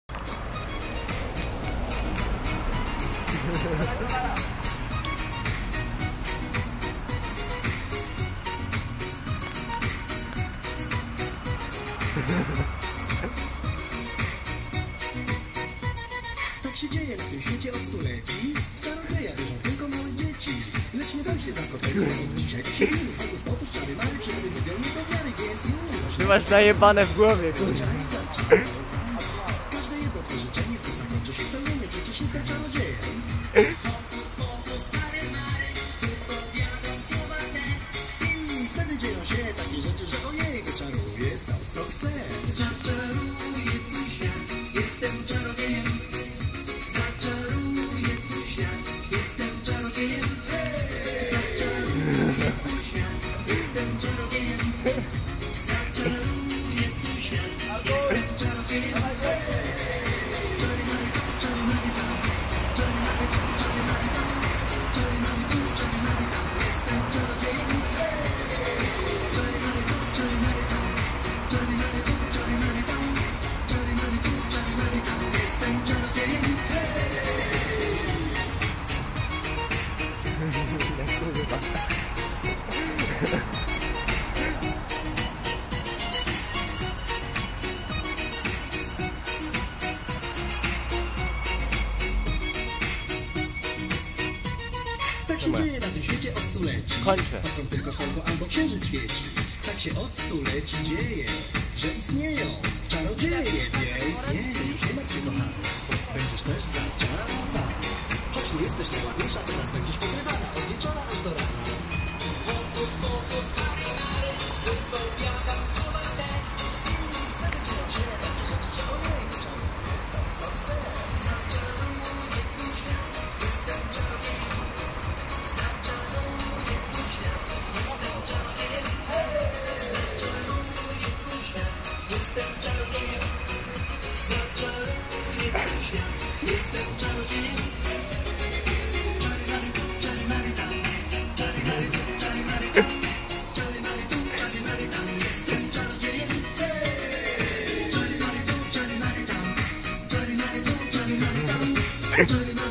Tak się dzieje na tym świecie od stuleci. W czarodzieja wierzą tylko małe dzieci. Lecz nie bądźcie zaskoczeni, bo dzisiaj się zmieni. Albo spotów czary mary, wszyscy mówią nie do wiary, więc już. Ty masz najebane w głowie, kurwa. Każde jedno twoje życzenie w końcu kończy się spełnienie. Przecież jestem czarodziejem. I wtedy dzieją się takie rzeczy, że ojej, wyczaruję to, co chcę. Zaczaruję twój świat, jestem czarodziejem. Zaczaruję twój świat, jestem czarodziejem. Zaczaruję twój świat, jestem czarodziejem. Zaczaruję twój świat, jestem czarodziejem. Tak się dzieje na tym świecie od stuleci. Kończę. Dokąd tylko słonko albo księżyc świeci. Tak się od stuleci dzieje, że istnieją czarodzieje. Nie istnieje, już nie martw się, kochana. Będziesz też zaczarowany. Choć nie jesteś najładniejsza, teraz będziesz pokrywana od wieczora aż do rana. Hokus pokus, czary mary, wypowiadam słowa te. I wtedy dzieją się takie rzeczy, że ojej, wyczaruję to, co chcę. Zaczaruję twój świat, jestem czarodziejem. Zaczaruję twój świat, jestem czarodziejem. Zaczaruję twój świat, jestem czarodziejem. Zaczaruję twój świat, jestem czarodziejem. Czary mary tu, czary mary tam. Czary mary tu, czary mary tam. Czary mary tu, czary mary tam. Jestem czarodziejem. Czary mary tu, czary mary tam. Czary mary tu, czary mary tam. Czary